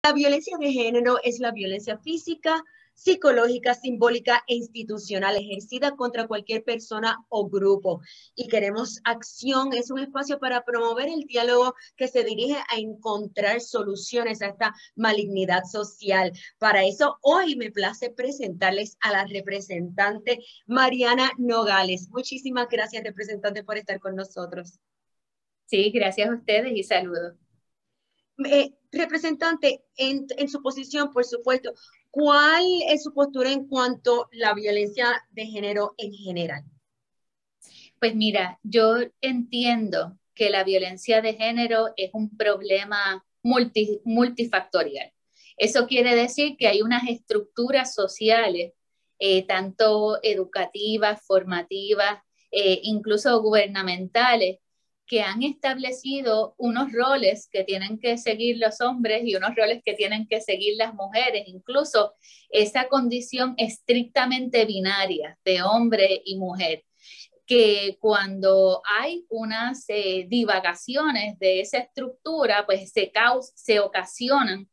La violencia de género es la violencia física, psicológica, simbólica e institucional ejercida contra cualquier persona o grupo. Y queremos acción, es un espacio para promover el diálogo que se dirige a encontrar soluciones a esta malignidad social. Para eso, hoy me place presentarles a la representante Mariana Nogales. Muchísimas gracias, representante, por estar con nosotros. Sí, gracias a ustedes y saludos. Representante, en su posición, por supuesto, ¿cuál es su postura en cuanto a la violencia de género en general? Pues mira, yo entiendo que la violencia de género es un problema multifactorial. Eso quiere decir que hay unas estructuras sociales, tanto educativas, formativas, incluso gubernamentales, que han establecido unos roles que tienen que seguir los hombres y unos roles que tienen que seguir las mujeres, incluso esa condición estrictamente binaria de hombre y mujer, que cuando hay unas divagaciones de esa estructura, pues se ocasionan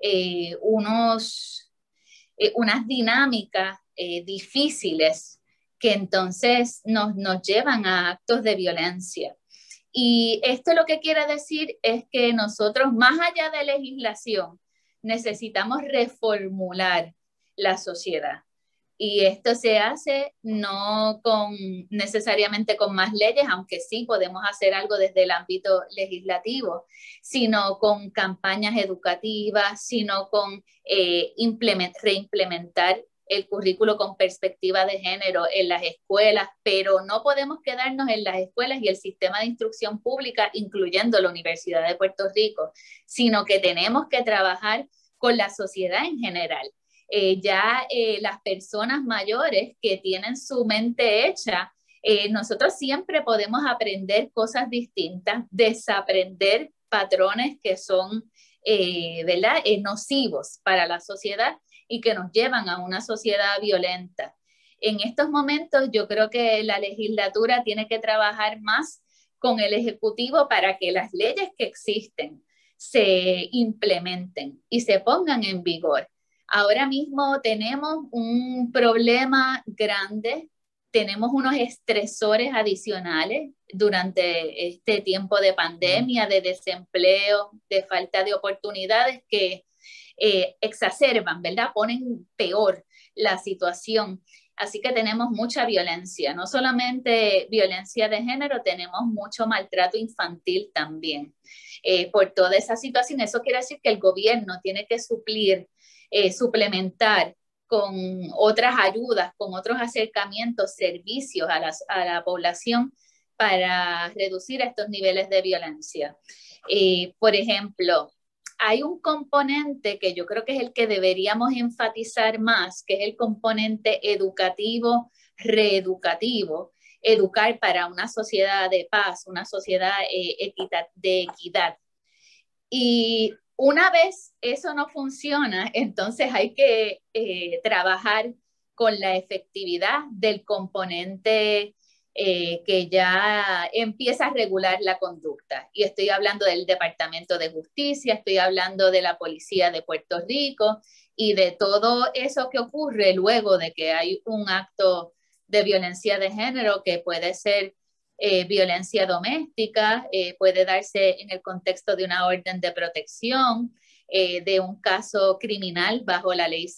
unas dinámicas difíciles que entonces nos llevan a actos de violencia. Y esto lo que quiere decir es que nosotros, más allá de legislación, necesitamos reformular la sociedad. Y esto se hace no necesariamente con más leyes, aunque sí podemos hacer algo desde el ámbito legislativo, sino con campañas educativas, sino con reimplementar el currículo con perspectiva de género en las escuelas, pero no podemos quedarnos en las escuelas y el sistema de instrucción pública, incluyendo la Universidad de Puerto Rico, sino que tenemos que trabajar con la sociedad en general. Las personas mayores que tienen su mente hecha, nosotros siempre podemos aprender cosas distintas, desaprender patrones que son ¿verdad? Nocivos para la sociedad y que nos llevan a una sociedad violenta. En estos momentos yo creo que la legislatura tiene que trabajar más con el Ejecutivo para que las leyes que existen se implementen y se pongan en vigor. Ahora mismo tenemos un problema grande, tenemos unos estresores adicionales durante este tiempo de pandemia, de desempleo, de falta de oportunidades que exacerban, ¿verdad? Ponen peor la situación. Así que tenemos mucha violencia, no solamente violencia de género, tenemos mucho maltrato infantil también. Por toda esa situación, eso quiere decir que el gobierno tiene que suplementar con otras ayudas, con otros acercamientos, servicios a la población para reducir estos niveles de violencia. Por ejemplo, hay un componente que yo creo que es el que deberíamos enfatizar más, que es el componente educativo, reeducativo, educar para una sociedad de paz, una sociedad de equidad. Y una vez eso no funciona, entonces hay que trabajar con la efectividad del componente que ya empieza a regular la conducta. Y estoy hablando del Departamento de Justicia, estoy hablando de la Policía de Puerto Rico y de todo eso que ocurre luego de que hay un acto de violencia de género, que puede ser violencia doméstica, puede darse en el contexto de una orden de protección, de un caso criminal bajo la ley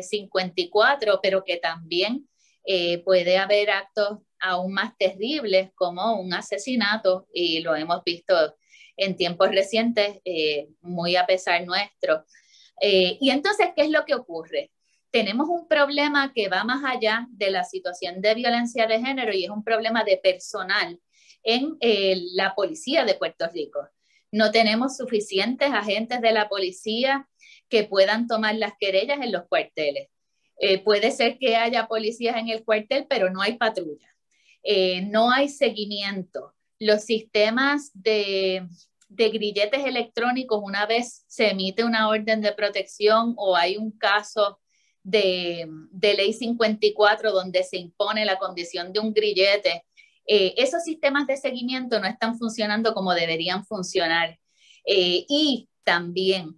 54, pero que también puede haber actos aún más terribles como un asesinato, y lo hemos visto en tiempos recientes, muy a pesar nuestro. Y entonces, ¿qué es lo que ocurre? Tenemos un problema que va más allá de la situación de violencia de género y es un problema de personal en la policía de Puerto Rico. No tenemos suficientes agentes de la policía que puedan tomar las querellas en los cuarteles. Puede ser que haya policías en el cuartel, pero no hay patrulla. No hay seguimiento. Los sistemas de grilletes electrónicos, una vez se emite una orden de protección o hay un caso de ley 54 donde se impone la condición de un grillete, esos sistemas de seguimiento no están funcionando como deberían funcionar. Y también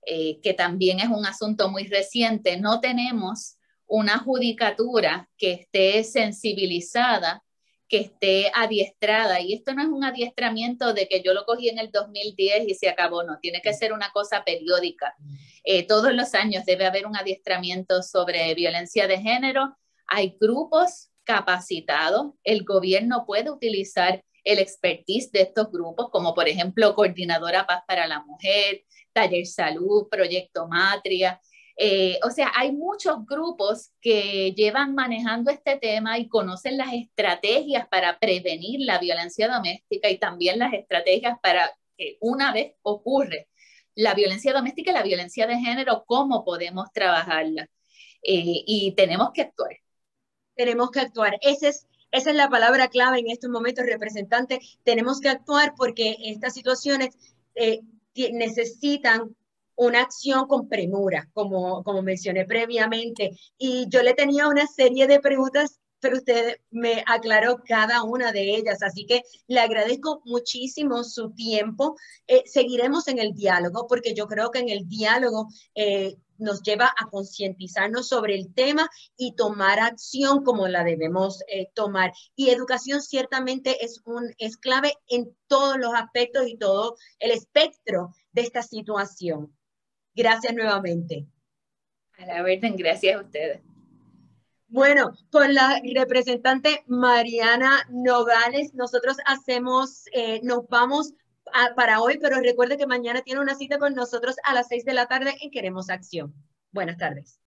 que también es un asunto muy reciente. No tenemos una judicatura que esté sensibilizada, que esté adiestrada, y esto no es un adiestramiento de que yo lo cogí en el 2010 y se acabó, no, tiene que ser una cosa periódica. Todos los años debe haber un adiestramiento sobre violencia de género. Hay grupos capacitados, el gobierno puede utilizar el expertise de estos grupos, como por ejemplo Coordinadora Paz para la Mujer, Taller Salud, Proyecto Matria. O sea, hay muchos grupos que llevan manejando este tema y conocen las estrategias para prevenir la violencia doméstica y también las estrategias para que una vez ocurre la violencia doméstica y la violencia de género, cómo podemos trabajarla. Y tenemos que actuar. Tenemos que actuar. Esa es la palabra clave en estos momentos, representante. Tenemos que actuar porque estas situaciones necesitan una acción con premura, como mencioné previamente. Y yo le tenía una serie de preguntas, pero usted me aclaró cada una de ellas. Así que le agradezco muchísimo su tiempo. Seguiremos en el diálogo, porque yo creo que en el diálogo nos lleva a concientizarnos sobre el tema y tomar acción como la debemos tomar. Y educación ciertamente es clave en todos los aspectos y todo el espectro de esta situación. Gracias nuevamente. A la orden, gracias a ustedes. Bueno, con la representante Mariana Nogales, nosotros nos vamos para hoy, pero recuerde que mañana tiene una cita con nosotros a las 6 de la tarde en Queremos Acción. Buenas tardes.